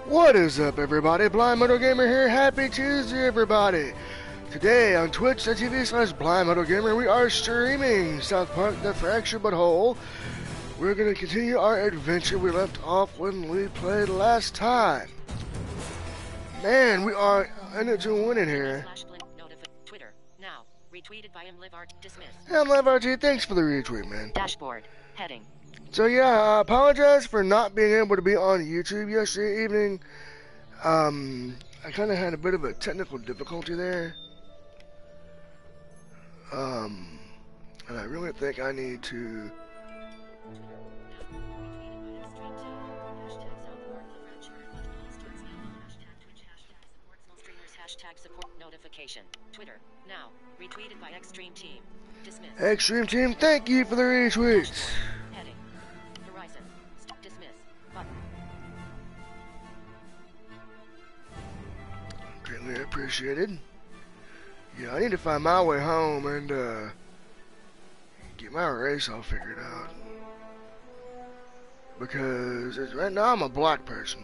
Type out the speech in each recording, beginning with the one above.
What is up, everybody? Blind Moto Gamer here. Happy Tuesday, everybody. Today on Twitch.tv/Blind Moto Gamer, we are streaming South Park: The Fractured But Whole. We're going to continue our adventure we left off when we played last time. Man, we are in it to win it here. Twitter now retweeted by MLivRT. Dismiss. MLivRT, thanks for the retweet, man. Dashboard heading. So yeah, I apologize for not being able to be on YouTube yesterday evening. I kind of had a bit of a technical difficulty there. And I really think I need to... Support notification. Twitter now retweeted by Extreme Team. Dismiss. Extreme Team, thank you for the retweets. Heading. Horizon. Dismiss. Button. Greatly appreciated. Yeah, I need to find my way home and get my race all figured out. Because right now I'm a black person.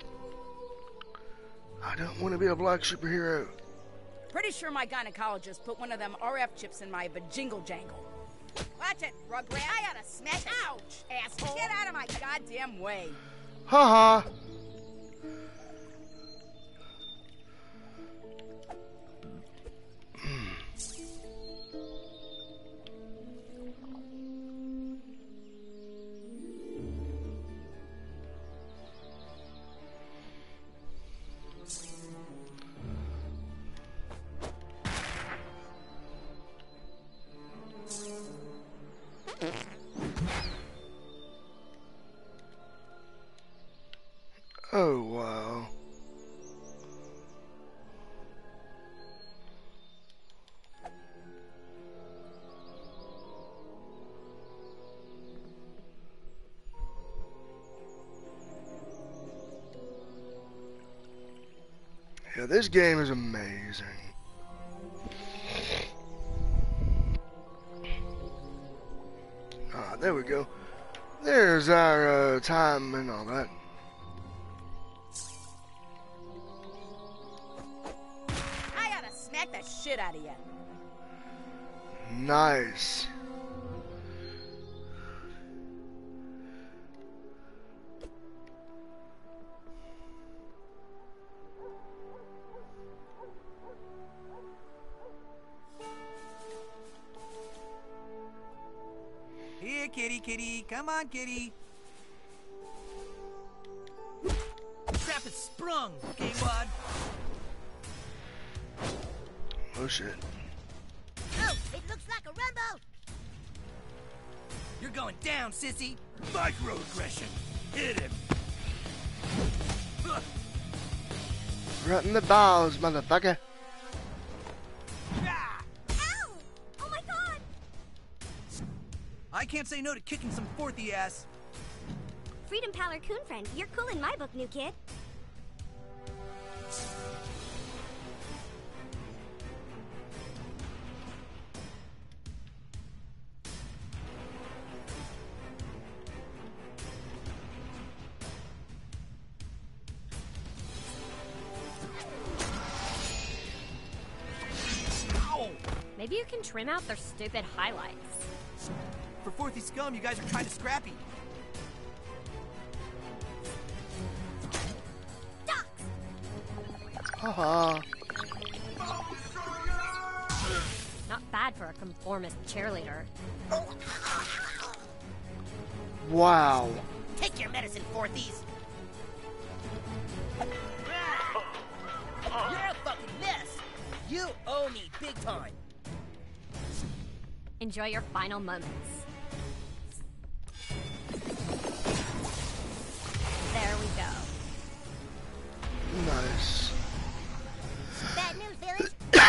I don't want to be a black superhero. Pretty sure my gynecologist put one of them RF chips in my vajingle jangle. Watch it, Rugrat. I oughta smack it. Ouch, asshole. Get out of my goddamn way. Haha. Oh, wow. Yeah, this game is amazing. Ah, there we go. There's our time and all that. Smack that shit out of you. Nice. Here, kitty, kitty. Come on, kitty. Trap is sprung, Gaywad. Oh shit. Oh, it looks like a rumble! You're going down, sissy! Microaggression! Hit him! Right in the balls, motherfucker. Ow! Oh my god! I can't say no to kicking some fourthy ass. Freedom Pal or Coon Friend, you're cool in my book, new kid. Maybe you can trim out their stupid highlights. For fourthy scum, you guys are kind of scrappy. Haha. Not bad for a conformist cheerleader. Wow. Take your medicine, fourthies! You're a fucking mess! You owe me big time! Enjoy your final moments. There we go. Nice. Bad news, Village!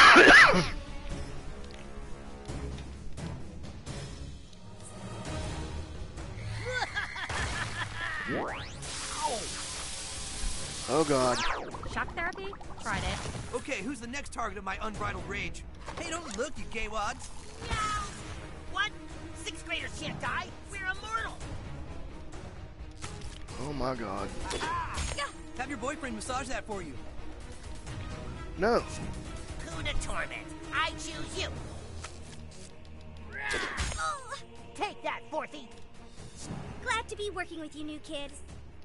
Oh god. Shock therapy? Tried it. Okay, who's the next target of my unbridled rage? Hey, don't look, you gaywads. Meow! What? Sixth graders can't die? We're immortal! Oh my god. Have your boyfriend massage that for you. No. Who to torment? I choose you. Oh, Take that, Forthy. glad to be working with you new kids.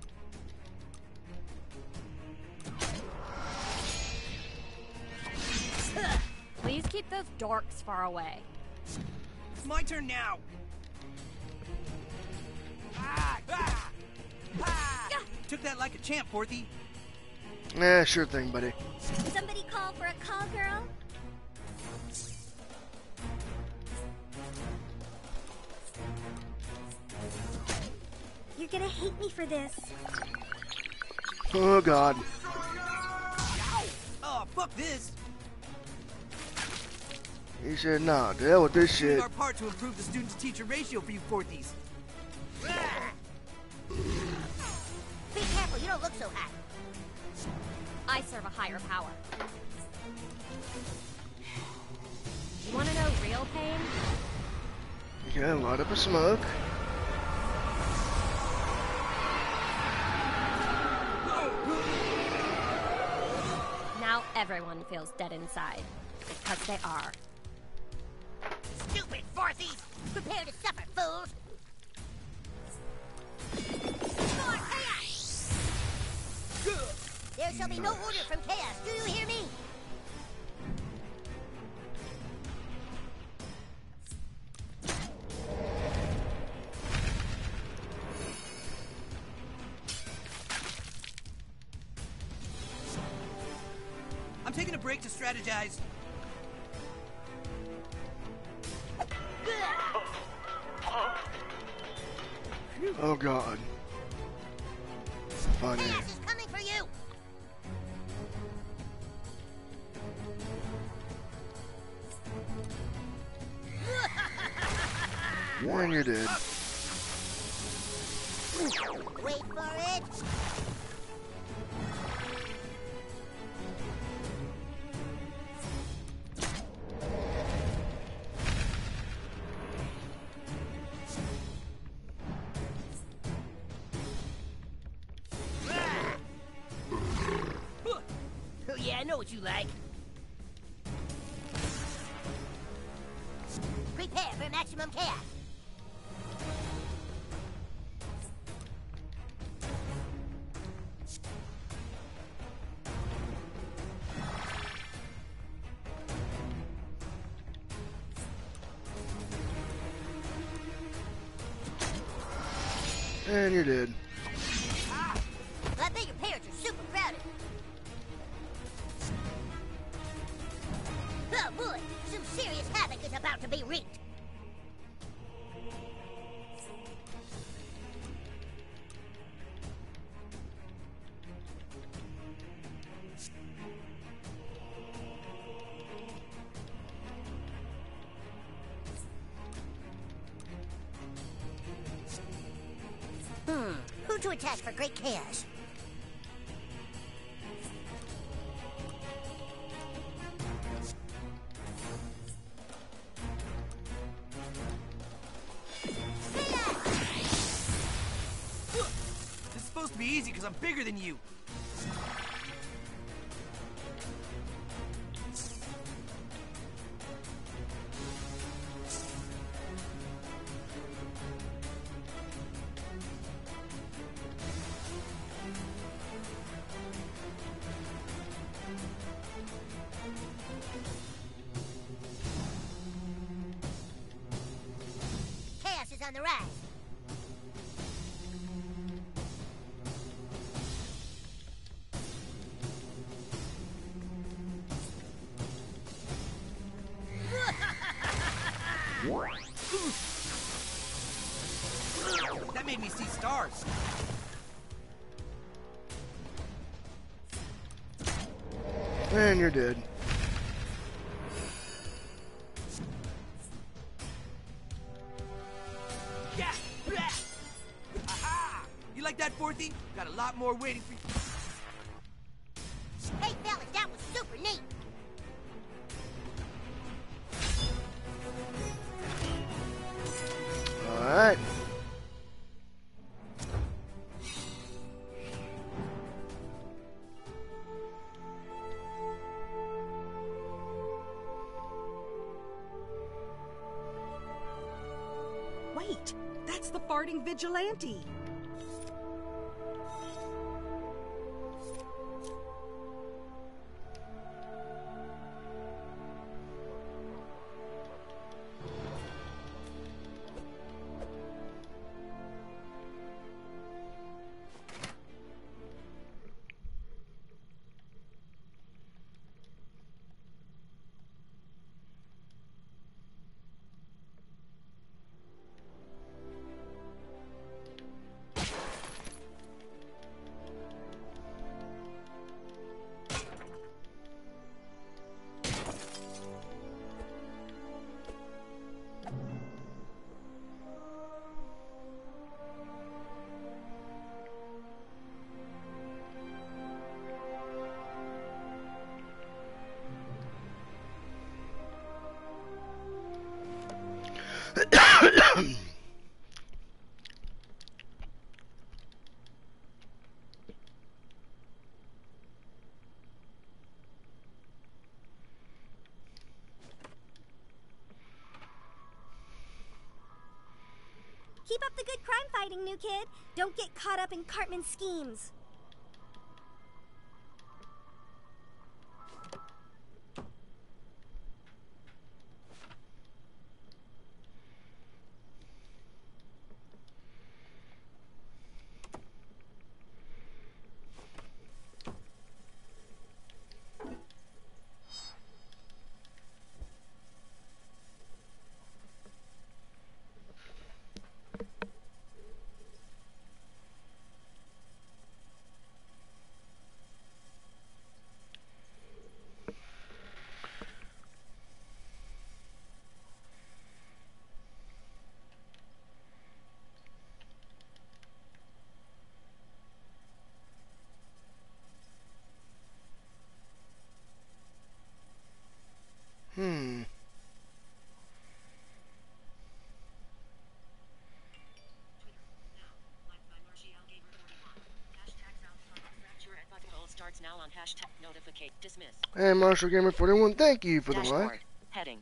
Please keep those dorks far away. It's my turn now. Ah, ah, ah. Took that like a champ, Forthy. Yeah, sure thing, buddy. Somebody call for a call girl? You're gonna hate me for this. Oh, God. Oh, fuck this. He said, nah, to hell with this Doing shit. our part to improve the student-to-teacher ratio for you Forthies. Be careful, you don't look so hot. I serve a higher power. You want to know real pain? Okay, light up a smoke. Now everyone feels dead inside. Because they are. Stupid Forthies! Prepare to suffer, fools! More chaos! There shall be no order from chaos, do you hear me? I'm taking a break to strategize. Oh, God. Funny. Chaos is coming for you! And you're dead. Wait for it! Oh yeah, I know what you like. Prepare for maximum chaos. And you're dead. I bet your parents are super proud of you. Oh boy, some serious havoc is about to be wreaked. Who to attack for great chaos? This is supposed to be easy because I'm bigger than you. Chaos is on the rise. That made me see stars. And you're dead. Yeah. Aha! You like that, Forthy? Got a lot more waiting for you. Hey fellas, that was super neat. Alright. That's the farting vigilante. Keep up the good crime fighting, new kid. Don't get caught up in Cartman's schemes. Starts now on hashtag notificate dismiss. And Marshall Gamer 41, thank you for the Dashboard. like. Heading.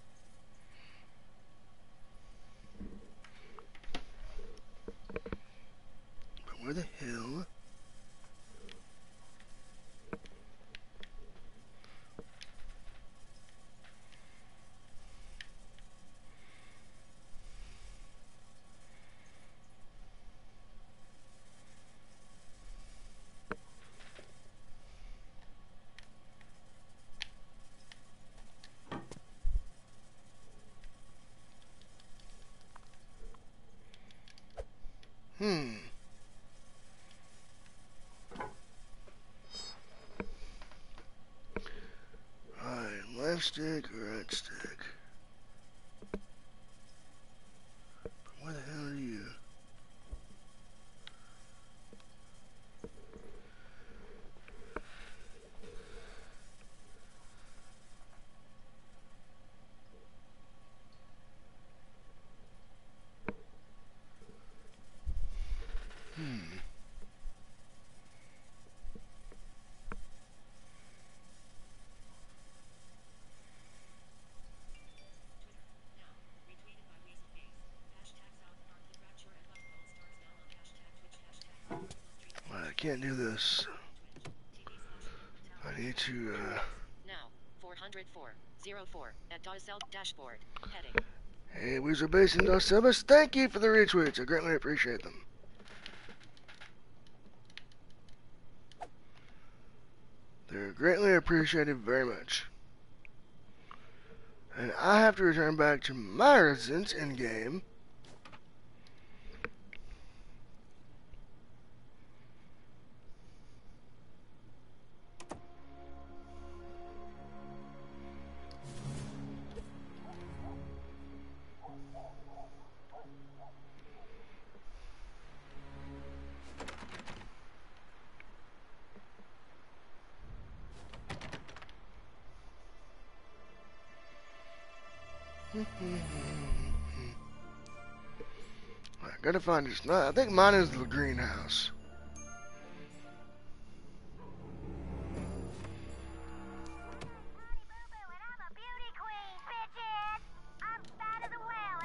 But where the hell? Alright, left stick, right stick. Where the hell are you? I can't do this. I need to, Now, 404.04 at Dosel dashboard. Heading. Hey, Weezer Basin Dos Sebas, thank you for the retweets. I greatly appreciate them. They're greatly appreciated very much. And I have to return back to my residence in game. I gotta find this. I think mine is the greenhouse.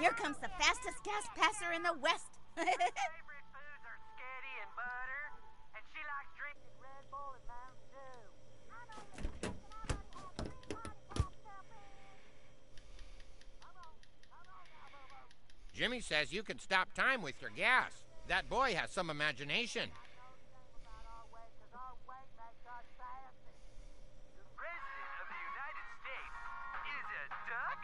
Here comes the fastest gas passer in the West. Favorite foods are spaghetti and butter, and she likes drinking Red Bull and Mountain Dew. Jimmy says you can stop time with your gas. That boy has some imagination. The President of the United States is a duck?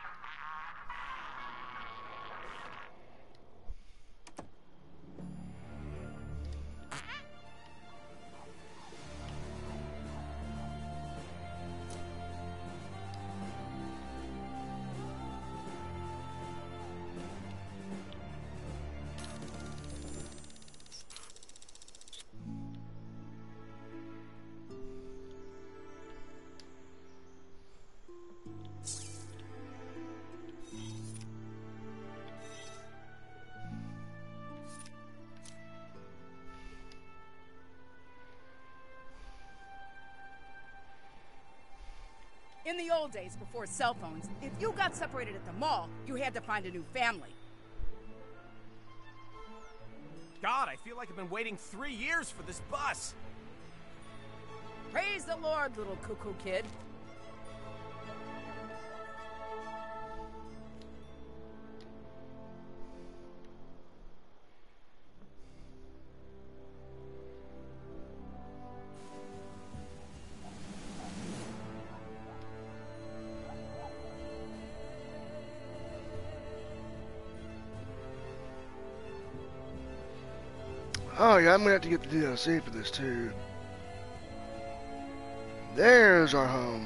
In the old days, before cell phones, if you got separated at the mall, you had to find a new family. God, I feel like I've been waiting 3 years for this bus. Praise the Lord, little cuckoo kid. Oh yeah, I'm gonna have to get the DLC for this too. There's our home.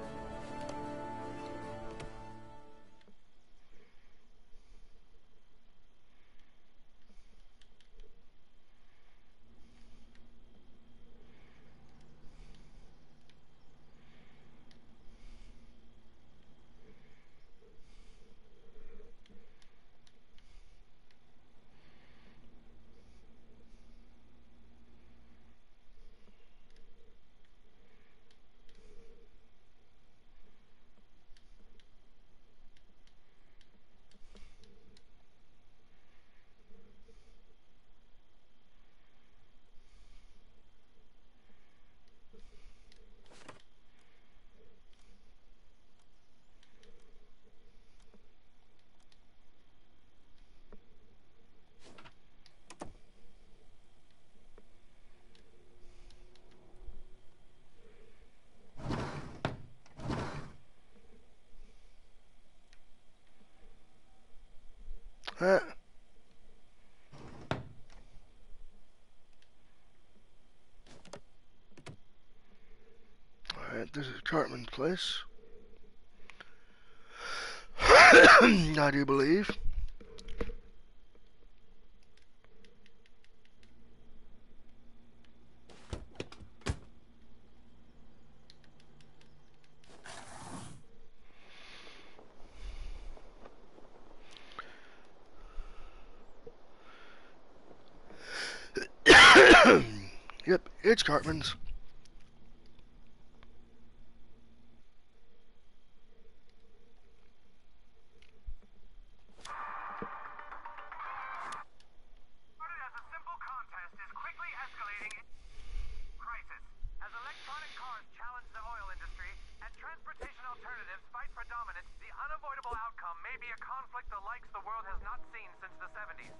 Alright, this is Cartman's place. I do believe. Yep, it's Cartman's. As a simple contest is quickly escalating crisis. As electronic cars challenge the oil industry and transportation alternatives fight for dominance, the unavoidable outcome may be a conflict the likes the world has not seen since the 70s.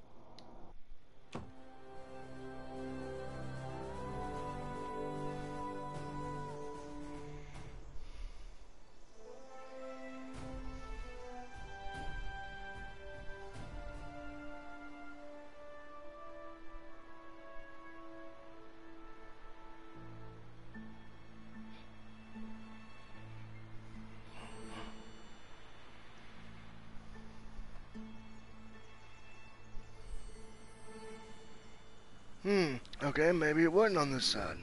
Okay, maybe it wasn't on this side.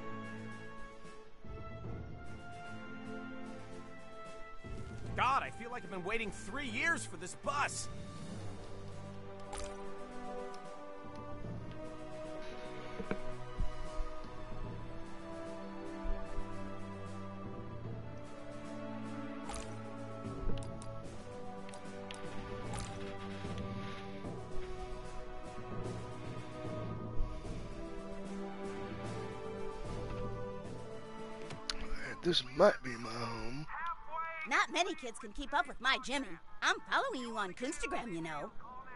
God, I feel like I've been waiting 3 years for this bus. This might be my home. Not many kids can keep up with my Jimmy. I'm following you on Coonstagram, you know.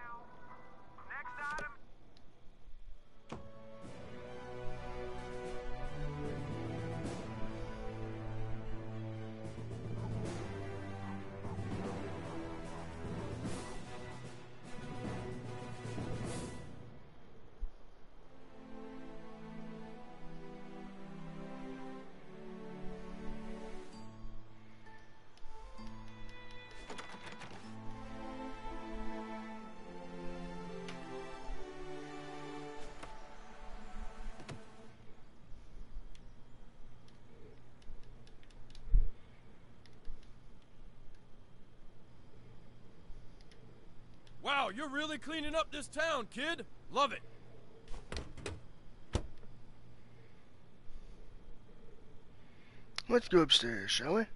Wow, you're really cleaning up this town, kid. Love it. Let's go upstairs, shall we?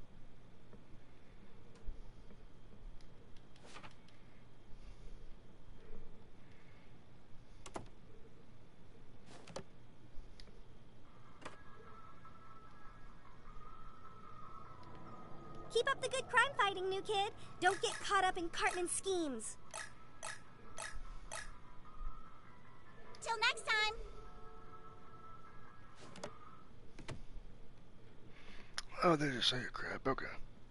Keep up the good crime fighting, new kid. Don't get caught up in Cartman's schemes. Till next time. Oh, they just say crap. Okay.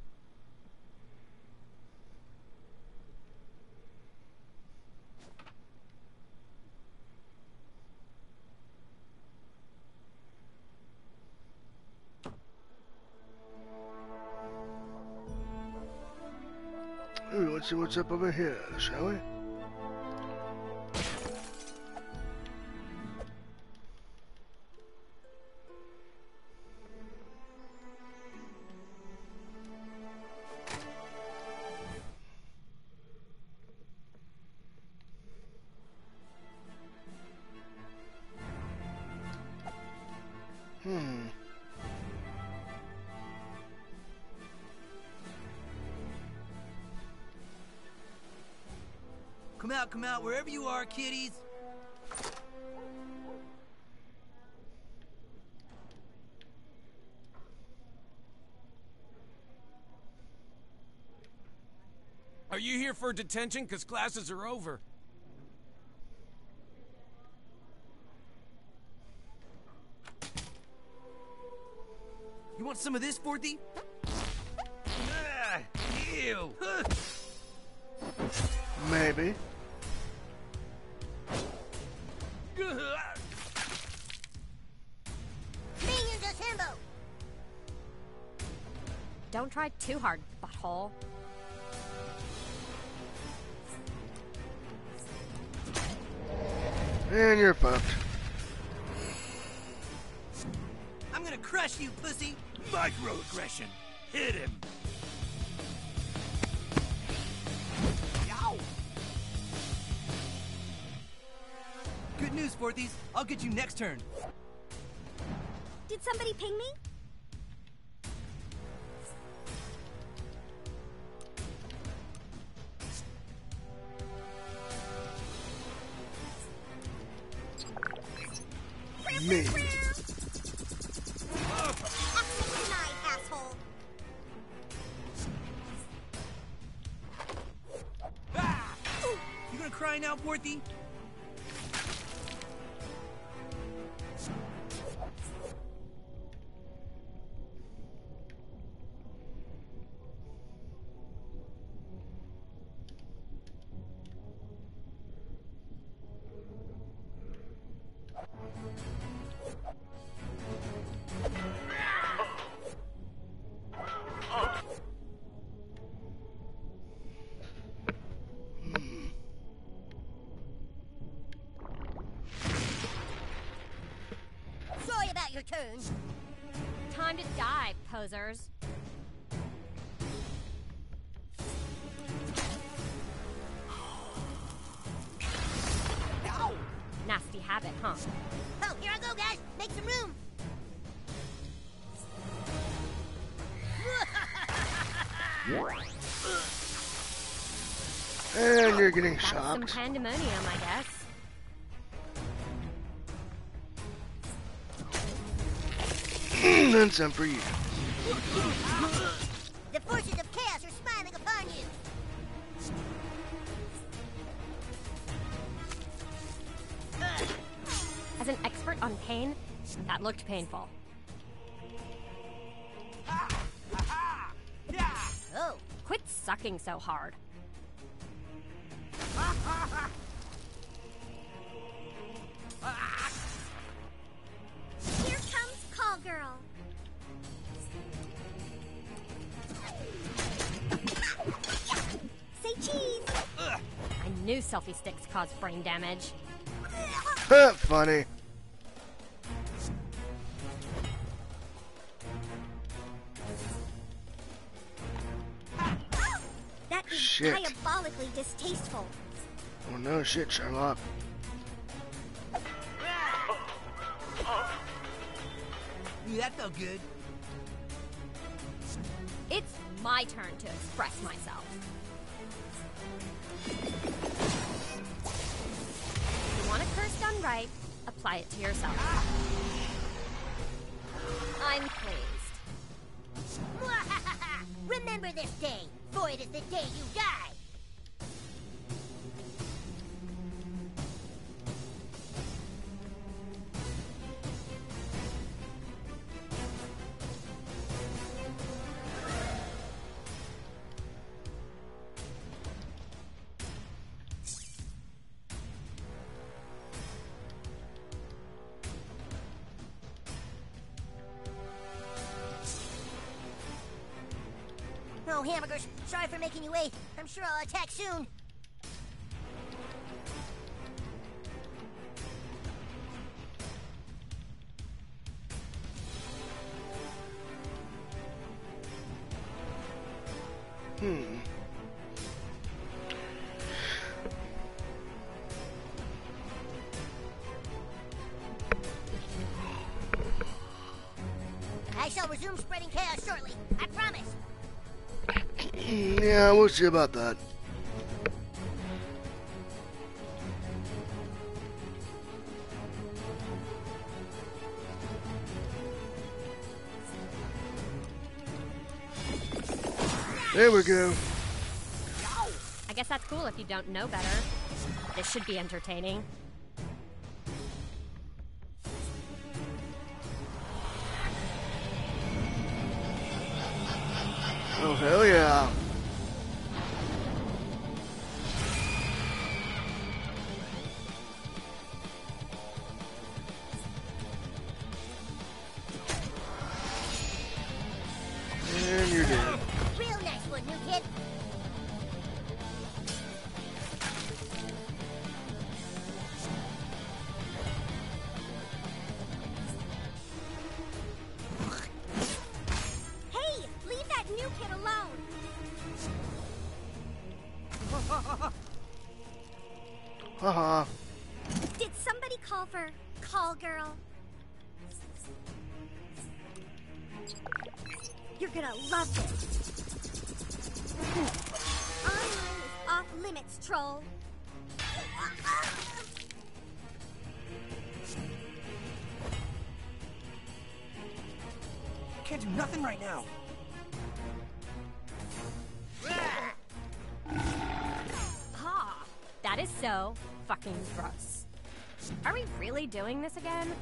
Ooh, let's see what's up over here, shall we? Come out, wherever you are, kiddies. Are you here for detention? Because classes are over. You want some of this, Forthy? Ew. Maybe. Minions assemble. Don't try too hard, butthole. And you're fucked. I'm gonna crush you, pussy. Microaggression. Hit him. Yow. Good news, Forthies. I'll get you next turn. Did somebody ping me? Me. Action denied, asshole. Ah! You gonna cry now, Forthy? Sorry about your turn. Time to die, posers. Nasty habit, huh? Oh, here I go, guys. Make some room. And you're getting That's some shocked. pandemonium, I guess. And some for you. The forces of chaos are smiling upon you. As an expert on pain, that looked painful. Oh. Quit sucking so hard. Here comes Call Girl. Say cheese. I knew selfie sticks caused brain damage. Funny. That is Shit. diabolically distasteful. Well, no shit, Sherlock. Ooh, that felt good. It's my turn to express myself. If you want a curse done right, apply it to yourself. I'm pleased. Remember this day, for it is the day you die. Oh, hamburgers, sorry for making you wait. I'm sure I'll attack soon. I shall resume spreading chaos shortly. I promise. Yeah, we'll see about that. There we go. I guess that's cool if you don't know better. This should be entertaining. Oh, hell yeah. And you're dead. Real nice one, new kid. Hey, leave that new kid alone. Haha. Did somebody call for Call Girl? You're gonna love this. Online is off limits, troll. Can't do nothing right now. Ha! That is so fucking gross. Are we really doing this again?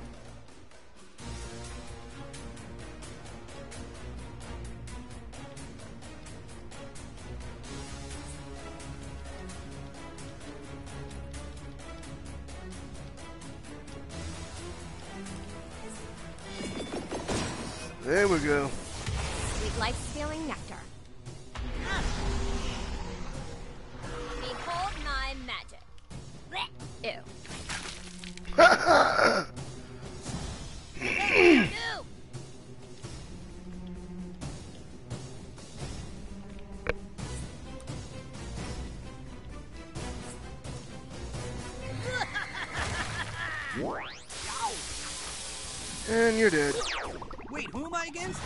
There we go. Sweet life-stealing nectar. Behold my magic. Blech. Ew. No! And you're dead. Wait, who am I against?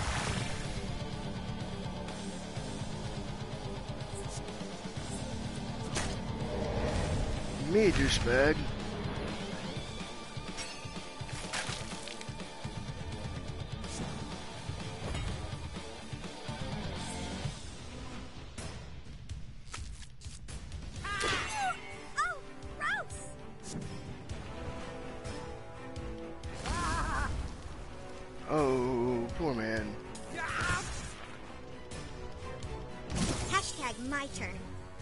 Me, douchebag. Oh, gross! Oh, poor man. Hashtag my turn.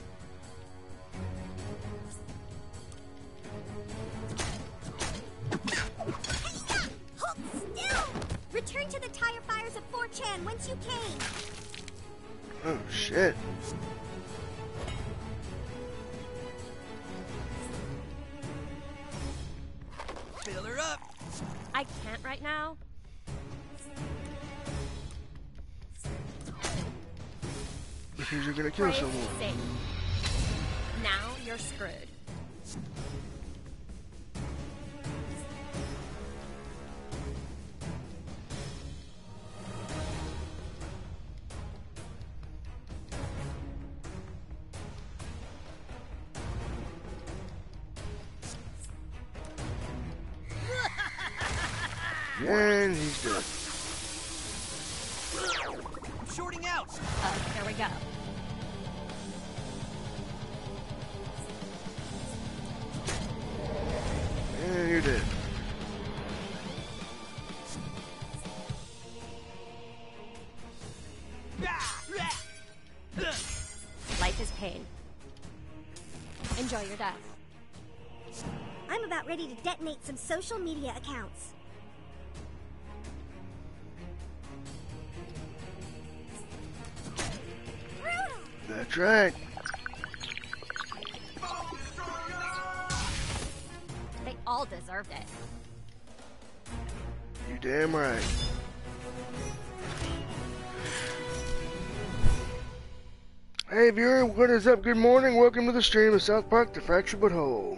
Hold still! Return to the tire fires of 4chan whence you came. Oh, shit. Fill her up. I can't right now. Because you're gonna kill Brave someone. Satan. Now you're screwed. And he's dead. I'm shorting out. Oh, there we go. And you're dead. Life is pain. Enjoy your death. I'm about ready to detonate some social media accounts. That's right. They all deserved it. You damn right. Hey viewer, what is up? Good morning. Welcome to the stream of South Park: The Fractured But Whole.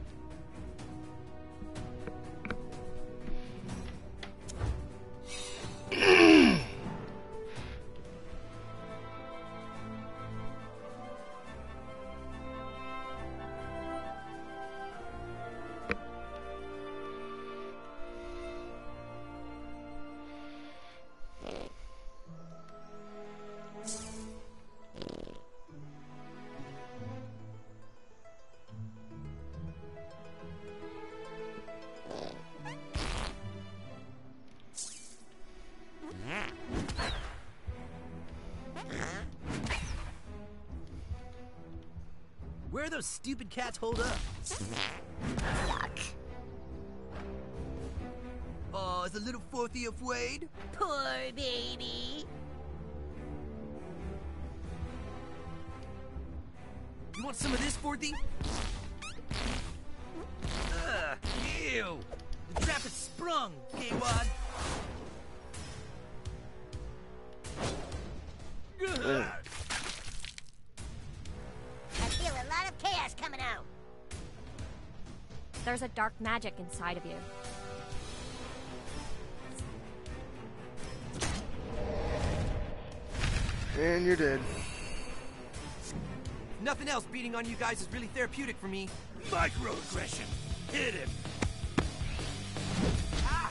Where are those stupid cats holed up? Yuck. Oh, is the little fourthie afraid? Poor baby. You want some of this, fourthie? Ew! The trap is sprung, K-Wad! I feel a lot of chaos coming out. There's a dark magic inside of you. And you're dead. Nothing else beating on you guys is really therapeutic for me. Microaggression! Hit him! Ah!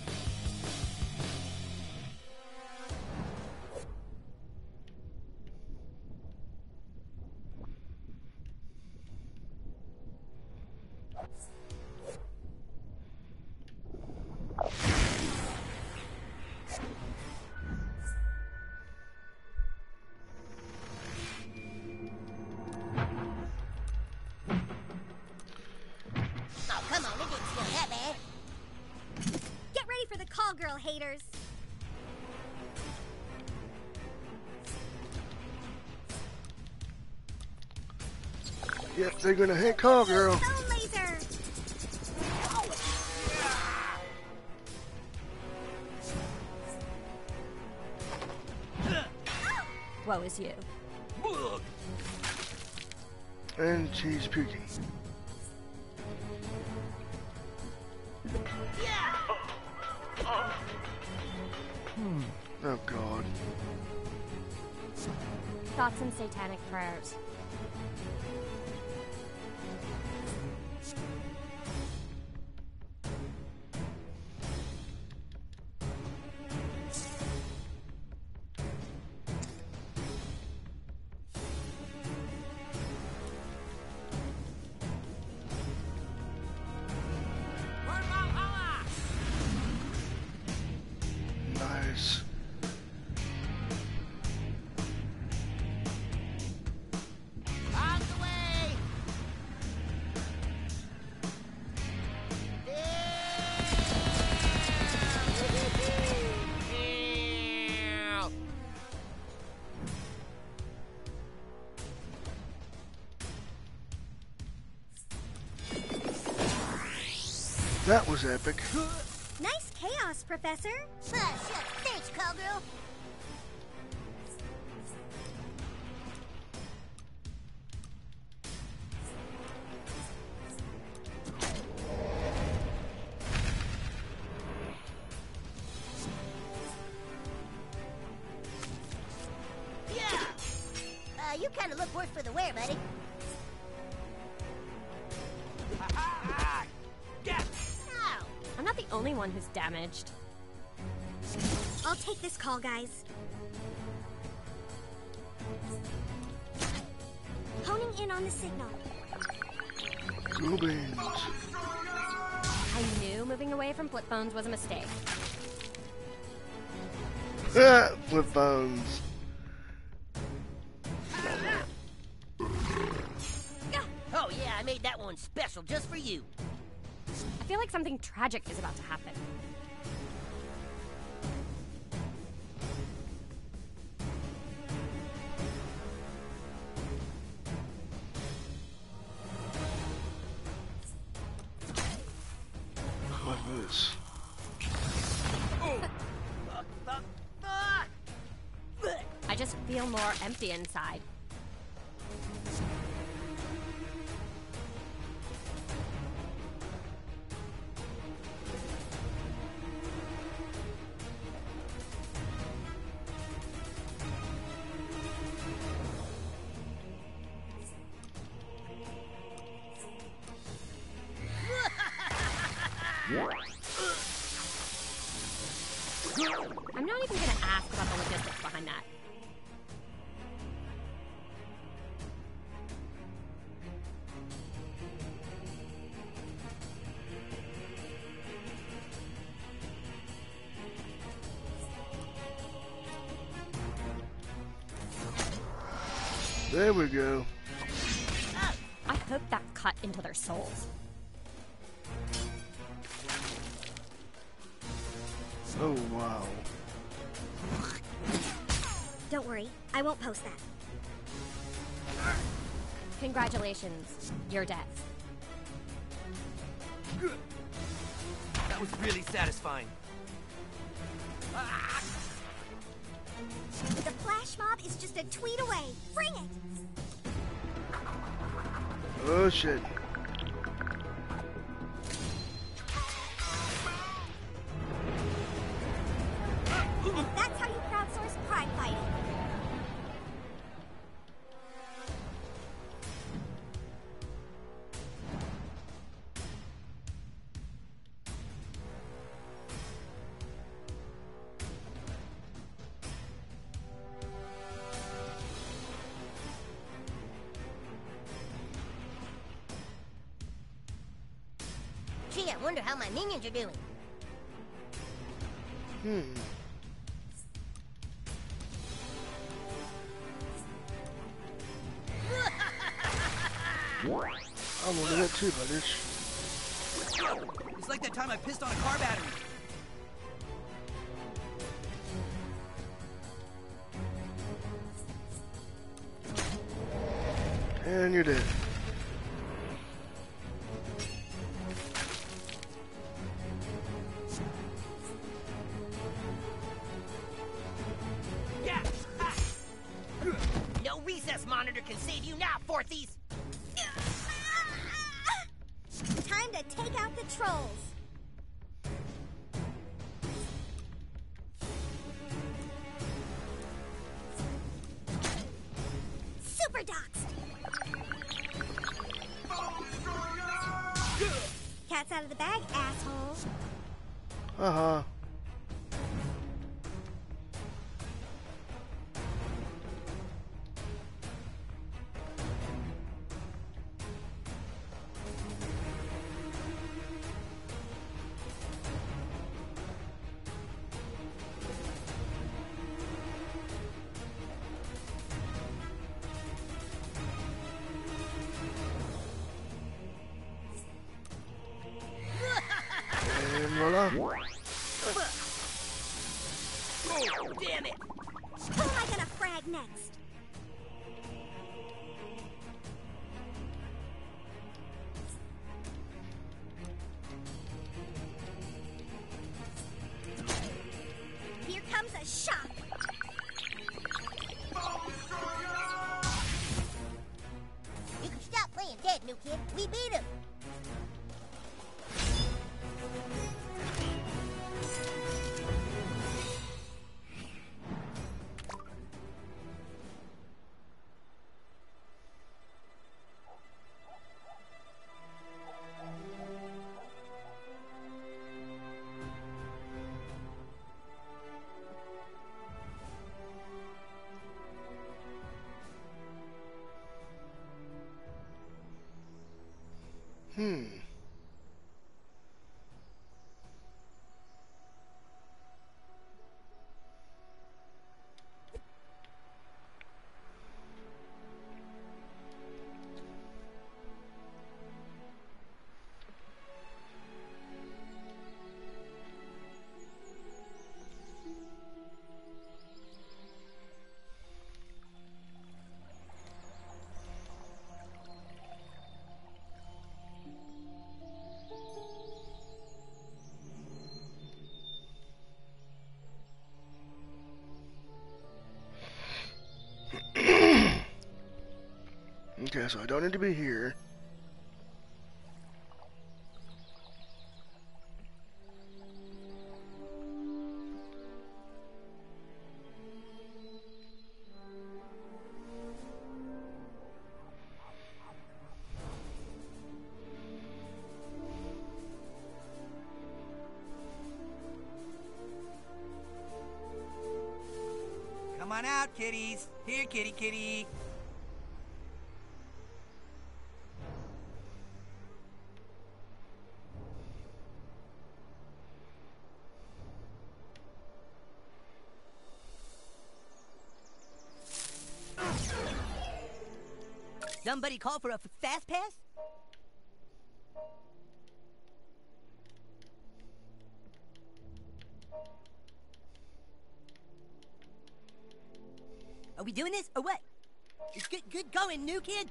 Oh, come on, it didn't feel that bad. Get ready for the call girl, haters. Yep, they're gonna hit call girl. Stone laser. Woe is you. And she's puking. thoughts and satanic prayers. Nice. On the way! Ew. That was epic. Nice chaos, Professor. Ah, shit. Thanks, cowgirl. Yeah! You kind of look worse for the wear, buddy. Ow! I'm not the only one who's damaged. I'll take this call, guys. Honing in on the signal. Cool beans. I knew moving away from flip phones was a mistake. Flip phones. Oh yeah, I made that one special just for you. I feel like something tragic is about to happen. Like this. I just feel more empty inside. I'm not even gonna ask about the logistics behind that. There we go. I hope that cut into their souls. Oh, wow. Don't worry, I won't post that. Congratulations, you're dead. That was really satisfying. The flash mob is just a tweet away. Bring it! Oh, shit. And that's how you crowdsource crime fighting. Gee, I wonder how my minions are doing. I'm gonna do that too, buddies. It's like that time I pissed on a car battery. And you're dead. No recess monitor can save you now, Fourthies! Time to take out the trolls. super doxed. Cat's out of the bag, asshole. Uh-huh. And voila. Oh, damn it! Who am I gonna frag next? Here comes a shock. You can stop playing dead, new kid. We beat him. Okay, so I don't need to be here. Come on out, kitties. Here, kitty, kitty. Somebody call for a fast pass? Are we doing this or what? It's good going, new kid.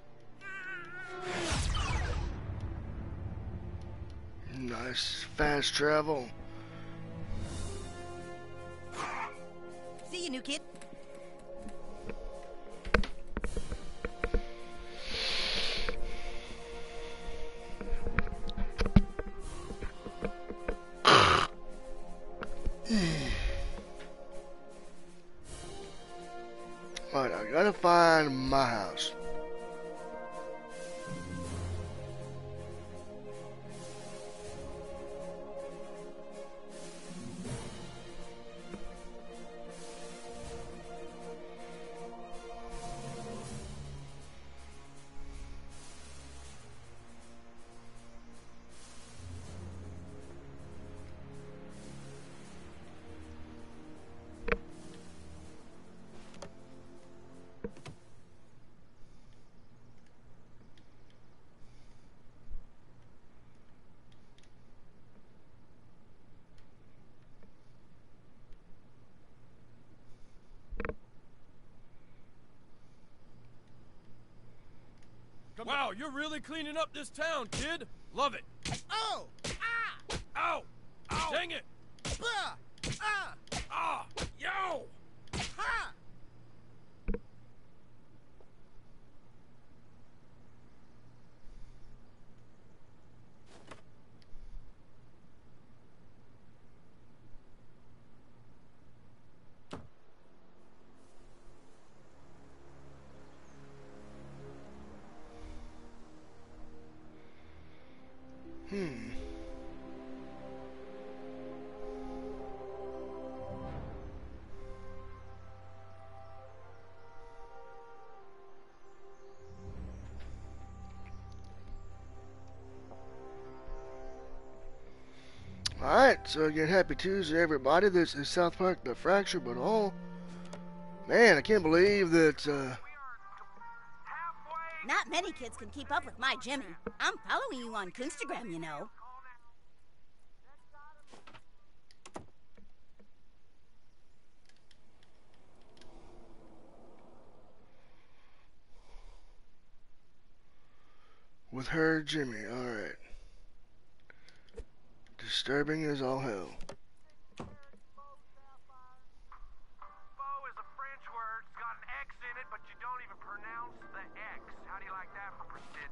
Nice fast travel. See you, new kid. Alright, I gotta find my house. Wow, you're really cleaning up this town, kid. Love it. Oh! Ah! Ow! Ow! Dang it! Bah! Ah! Ah! Yo! Ha! So again, happy Tuesday, everybody. This is South Park: The Fractured But Whole. Man, I can't believe that. Not many kids can keep up with my Jimmy. I'm following you on Instagram, you know. With her, Jimmy. All right. Disturbing as all hell. Faux is a French word. It's got an X in it, but you don't even pronounce the X. How do you like that for precision?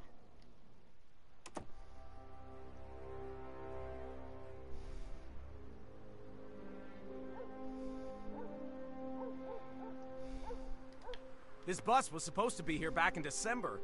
This bus was supposed to be here back in December.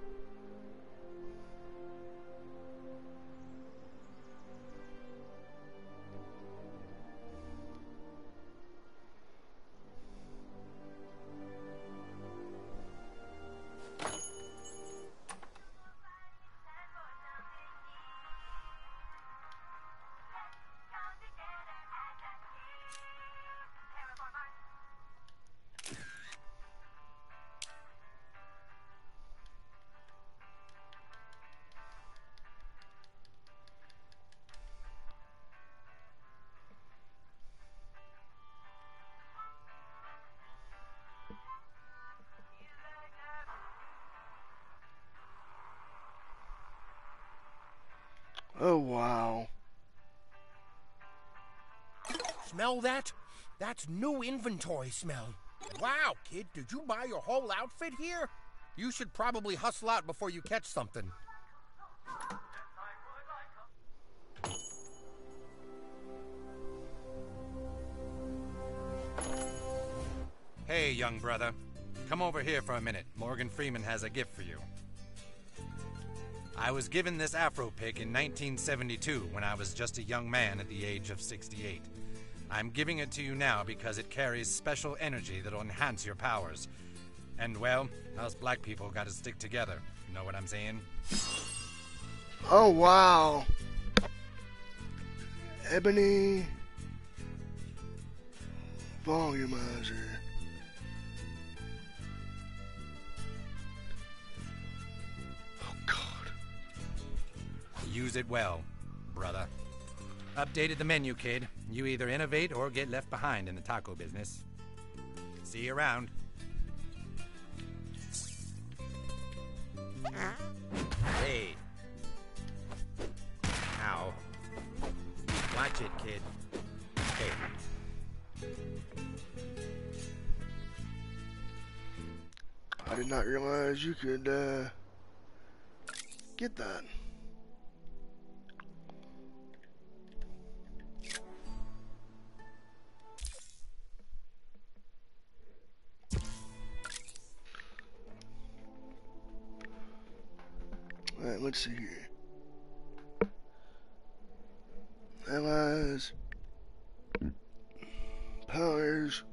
Oh, wow. Smell that? That's new inventory smell. Wow, kid, did you buy your whole outfit here? You should probably hustle out before you catch something. Hey, young brother. Come over here for a minute. Morgan Freeman has a gift for you. I was given this Afro pick in 1972 when I was just a young man at the age of 68. I'm giving it to you now because it carries special energy that'll enhance your powers. And, well, us black people gotta stick together. You know what I'm saying? Oh, wow. Ebony Volumizer. Use it well, brother. Updated the menu, kid. You either innovate or get left behind in the taco business. See you around. Hey. Ow. Watch it, kid. Hey. I did not realize you could get that. Alright, let's see here. Allies. Powers.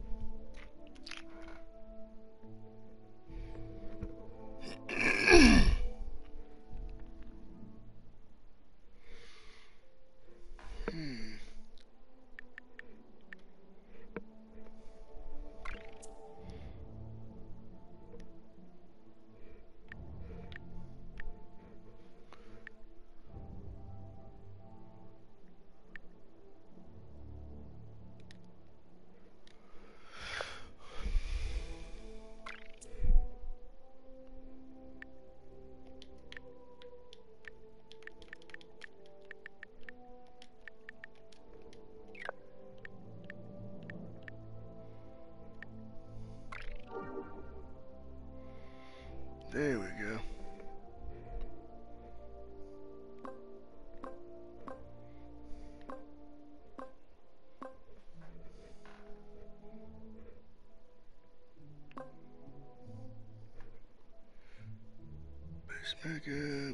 There we go. Base backup.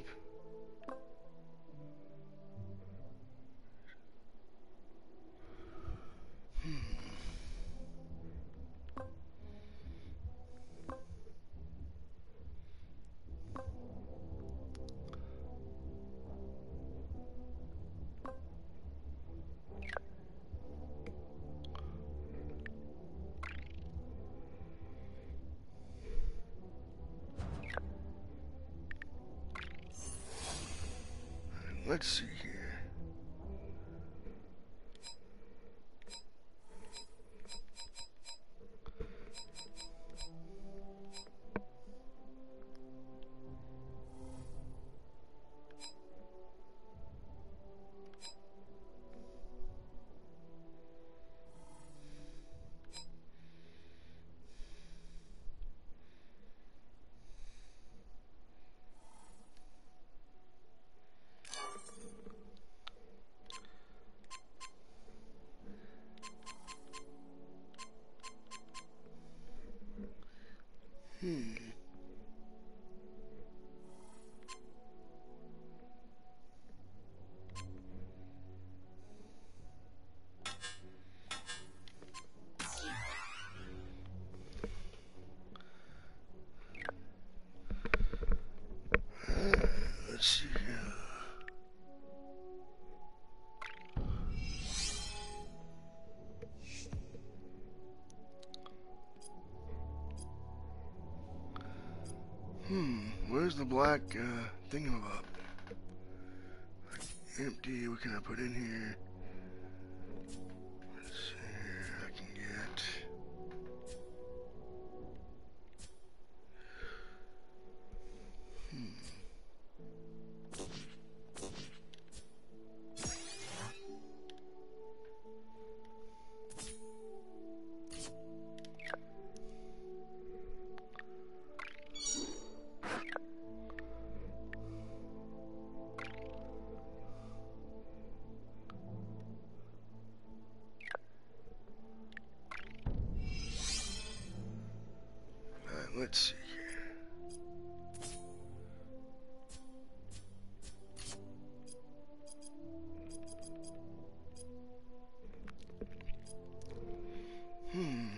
Let's see here. Let's see here. Where's the black thingamabob? Empty, what can I put in here? Let's see here, I can get... Let's see here.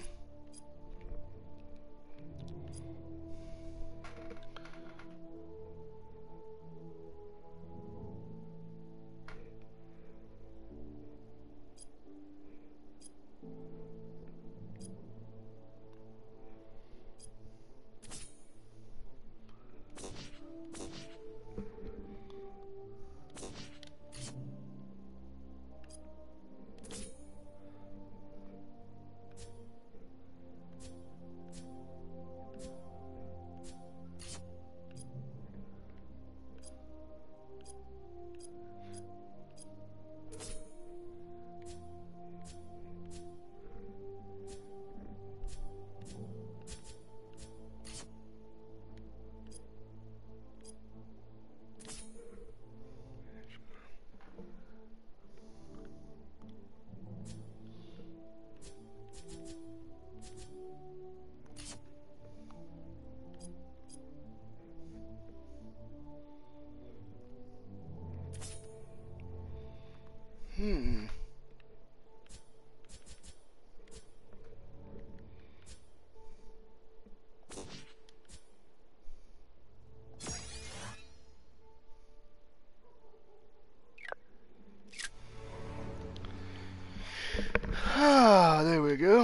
Ah, there we go.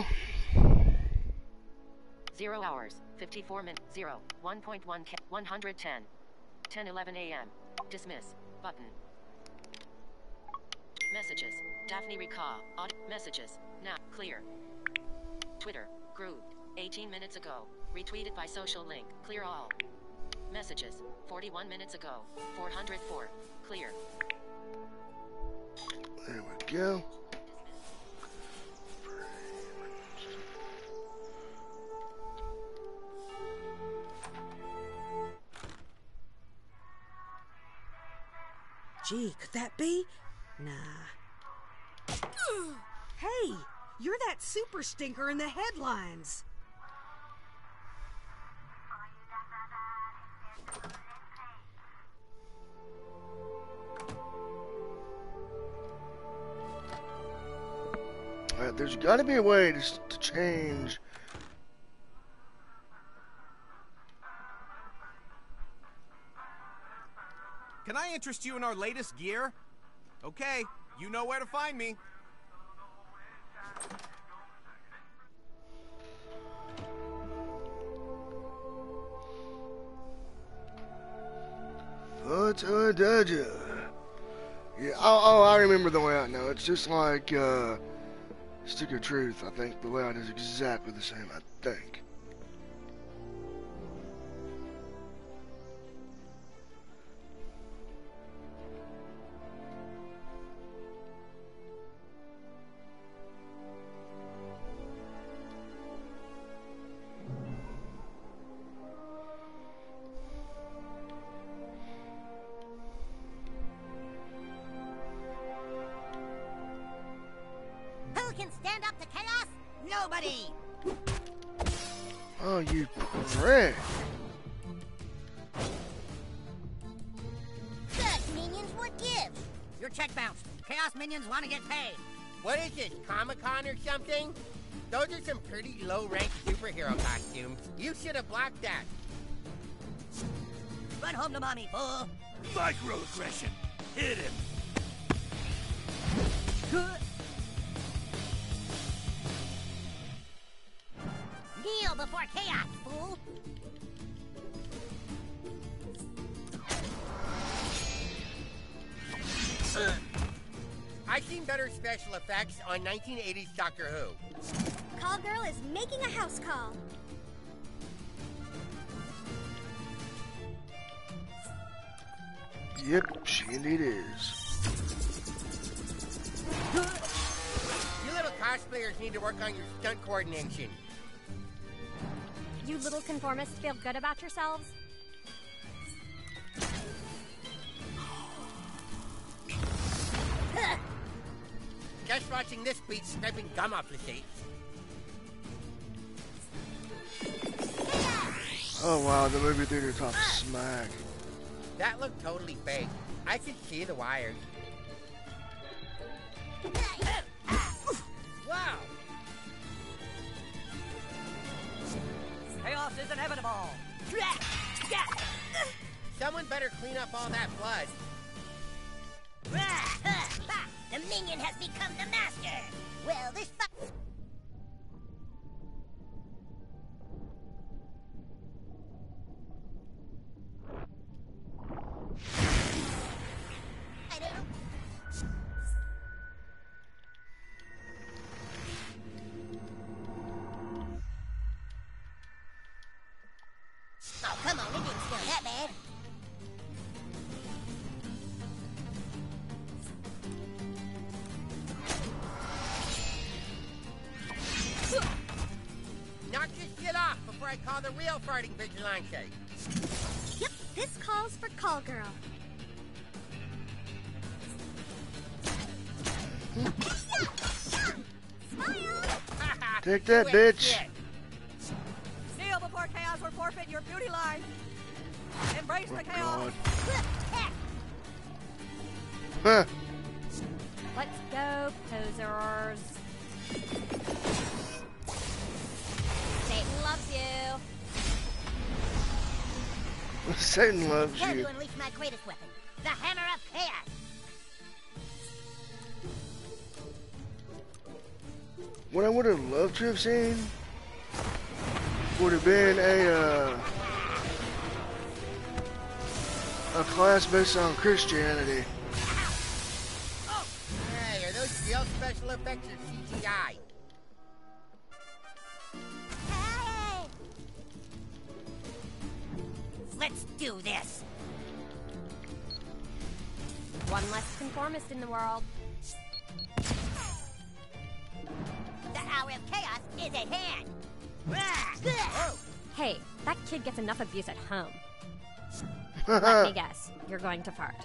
0 hours, 54 minutes, 0, 1.1 K, 110. 10:11 a.m. Dismiss, button. Messages, Daphne Rika, messages, now, clear. Twitter, grouped, 18 minutes ago, retweeted by social link, clear all. Messages, 41 minutes ago, 404, clear. There we go. Gee, could that be? Nah. Hey, you're that super stinker in the headlines. There's got to be a way to change. Can I interest you in our latest gear? Okay, you know where to find me. What's our dodger? Yeah, oh, I remember the layout now. It's just like, Stick of Truth. I think the layout is exactly the same, I think. Who can stand up to chaos? Nobody! Oh, you prick. Such minions, what gives? Your check bounced. Chaos minions want to get paid. What is this, Comic-Con or something? Those are some pretty low-ranked superhero costumes. You should have blocked that. Run home to mommy, fool. Microaggression. Hit him. Kneel before chaos, fool. I've seen better special effects on 1980s Doctor Who. Call girl is making a house call. Yep, she indeed is. You little cosplayers need to work on your stunt coordination. You little conformists feel good about yourselves? Just watching this beat scraping gum off the seats. Oh wow, the movie theater top smack. That looked totally fake. I could see the wires. Wow! Chaos is inevitable. Someone better clean up all that blood. The minion has become the master. Well, this I don't know. Oh, come on, it didn't smell that bad. Knock this shit off before I call the real farting vigilante. Yep, this calls for call girl. Take that, bitch. Shit. Kneel before chaos or forfeit your beauty line. Embrace the chaos. Huh. Let's go, posers. Satan loves you. Satan loves Time you. to unleash my greatest weapon, the Hammer of Chaos. What I would have loved to have seen would have been a class based on Christianity. Hey, are those real special effects or CGI? Hey! Let's do this. One less conformist in the world. The hour of chaos is at hand. Hey, that kid gets enough abuse at home. Let me guess, you're going to fart.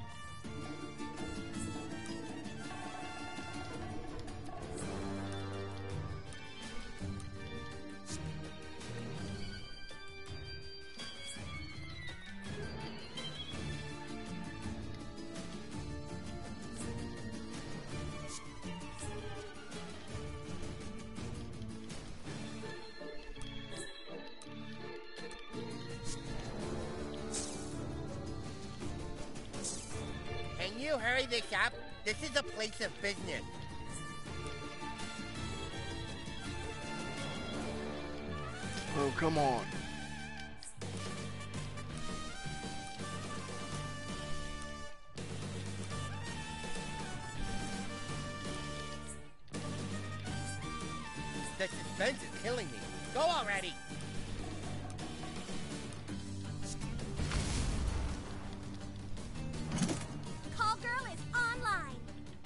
Can you hurry this up? This is a place of business. Oh, come on. The suspense is killing me. Go already! Call Girl is online.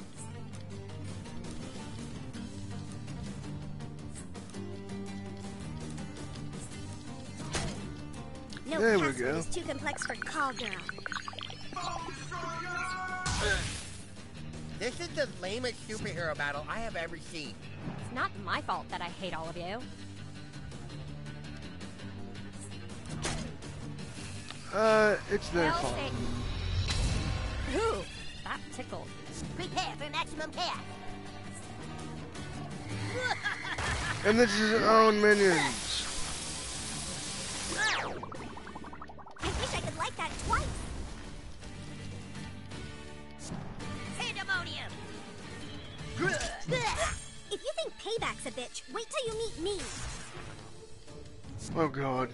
No There we password go. is too complex for Call Girl. This is the lamest superhero battle I have ever seen. It's not my fault that I hate all of you. It's their Well, fault. Ooh, that tickled. Prepare for maximum chaos. And this is his own minions. I wish I could like that twice. Pandemonium! If you think Payback's a bitch, wait till you meet me. Oh god.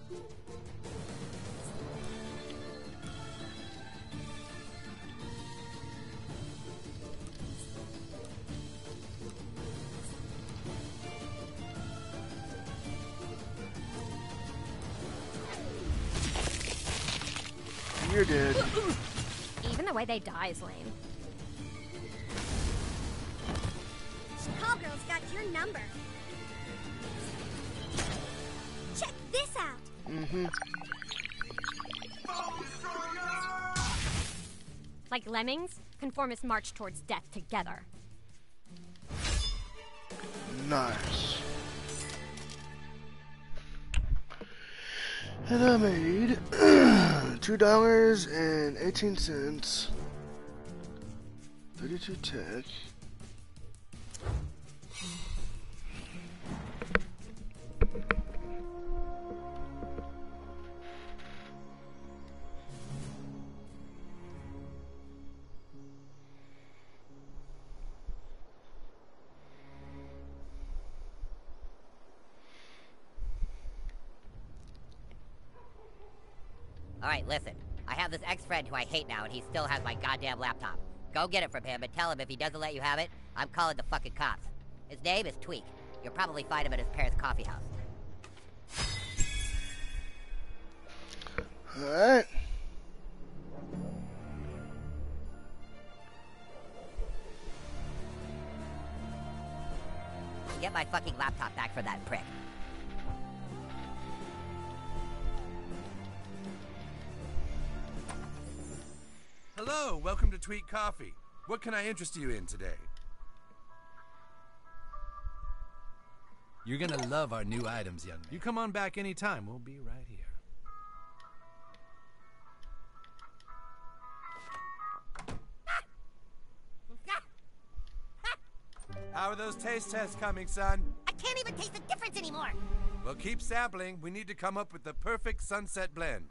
You're dead. Even the way they die is lame. Call Girl's got your number. Check this out. Mm-hmm. Like lemmings, conformists march towards death together. Nice. And I made $2.18. 32 tech. Alright, listen. I have this ex-friend who I hate now, and he still has my goddamn laptop. Go get it from him and tell him if he doesn't let you have it, I'm calling the fucking cops. His name is Tweak. You'll probably find him at his parents' coffee house. Alright. Get my fucking laptop back for that prick. Hello, welcome to Tweet Coffee. What can I interest you in today? You're gonna love our new items, young man. You come on back anytime. We'll be right here. How are those taste tests coming, son? I can't even taste the difference anymore. Well, keep sampling. We need to come up with the perfect sunset blend.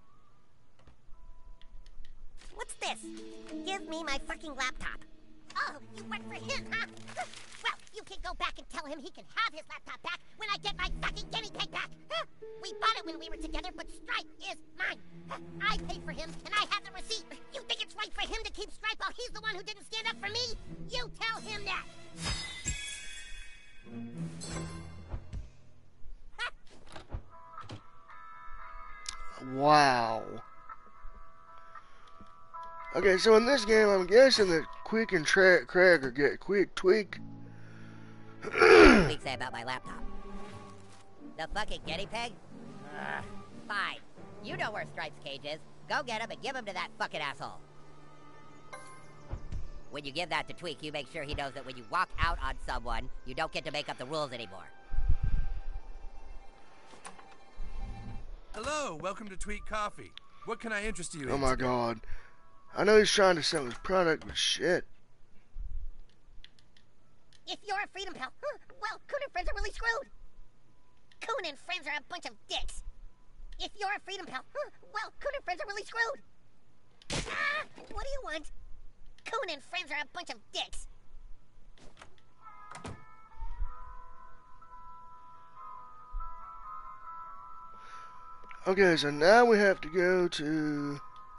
What's this? Give me my fucking laptop. Oh, you work for him, huh? Well, you can go back and tell him he can have his laptop back when I get my fucking guinea pig back. We bought it when we were together, but Stripe is mine. I paid for him, and I have the receipt. You think it's right for him to keep Stripe while he's the one who didn't stand up for me? You tell him that. Wow. Okay, so in this game, I'm guessing that Quick and Craig are get Quick Tweak. What do you say about my laptop? The fucking guinea pig? Fine. You know where Stripe's cage is. Go get him and give him to that fucking asshole. When you give that to Tweak, you make sure he knows that when you walk out on someone, you don't get to make up the rules anymore. Hello, welcome to Tweet Coffee. What can I interest you in? Oh my god. I know he's trying to sell his product, but shit. If you're a freedom pal, well, Coon and friends are really screwed. Coon and friends are a bunch of dicks. If you're a freedom pal, well, Coon and friends are really screwed. What do you want? Coon and friends are a bunch of dicks. Okay, so now we have to go to...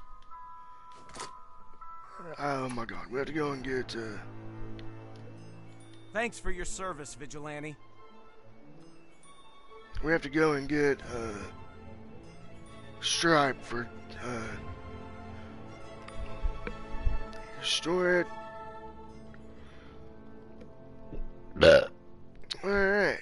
Oh my god, we have to go and get, Thanks for your service, Vigilante. we have to go and get Stripe for restore it. Alright.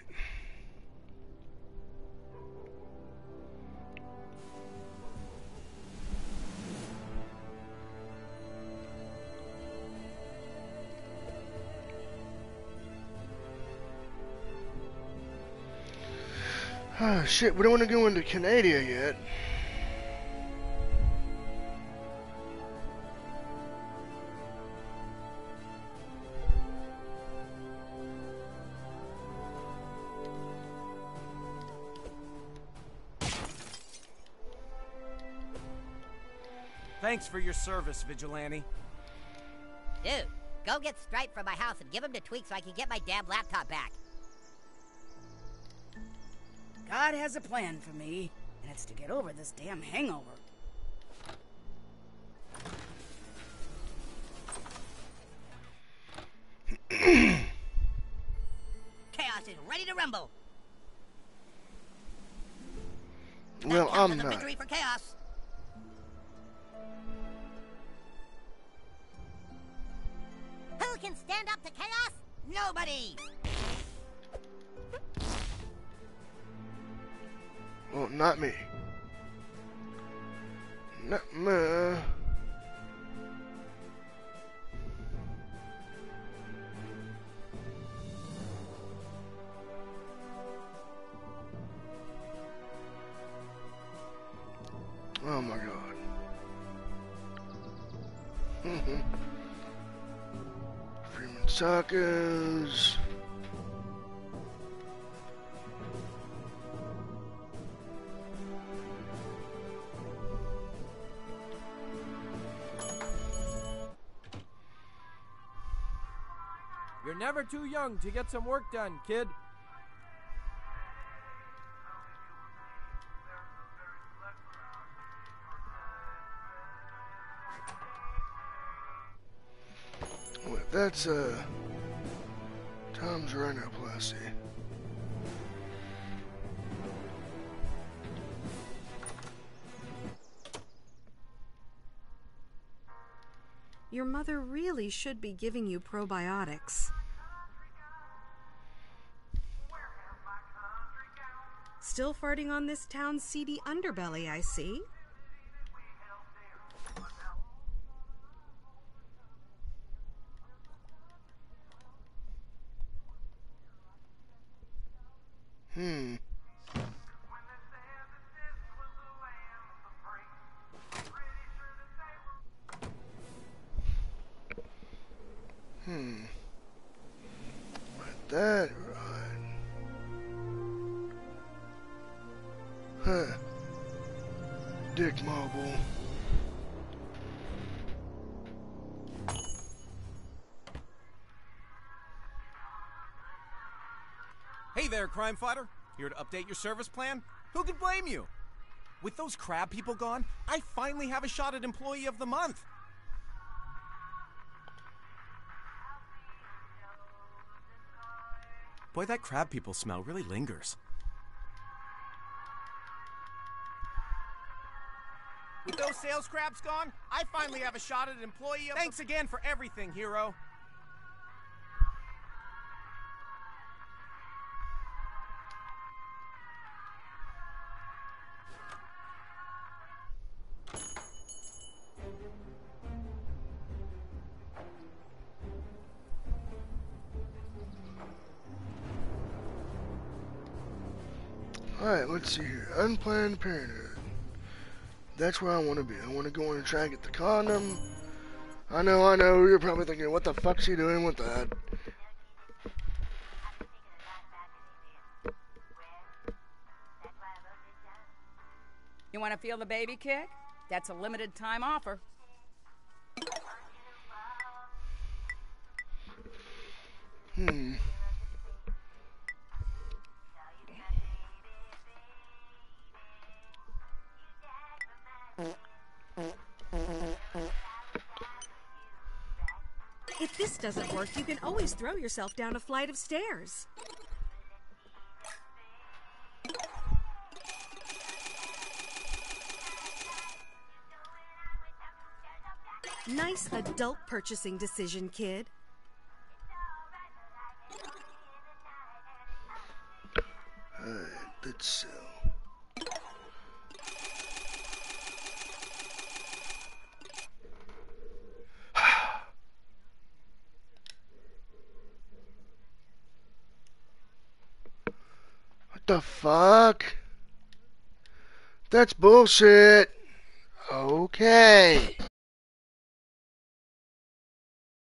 Oh shit, we don't want to go into Canada yet. Thanks for your service, Vigilante. Dude, go get Stripe from my house and give him to Tweak so I can get my damn laptop back. God has a plan for me, and it's to get over this damn hangover. Chaos is ready to rumble. Well, That counts I'm as a not. victory for Chaos. Who can stand up to chaos? Nobody! Well, not me. Not me. Oh my god. Freeman tacos. You're never too young to get some work done, kid. Wait, that's Tom's rhinoplasty. Your mother really should be giving you probiotics. Still farting on this town's seedy underbelly, I see. Like that, right. Huh. Dick Mobile. Hey there, crime fighter. Here to update your service plan? Who could blame you? With those crab people gone, I finally have a shot at Employee of the Month. Boy, that crab people smell really lingers. With those sales crabs gone, I finally have a shot at Employee of the... Thanks again for everything, hero. Alright, let's see here. Unplanned Parenthood. That's where I want to be. I want to go in and try and get the condom. I know, you're probably thinking, what the fuck's he doing with that? You want to feel the baby kick? That's a limited time offer. If this doesn't work, you can always throw yourself down a flight of stairs. Nice adult purchasing decision, kid. Let's sell. What the fuck? That's bullshit. Okay.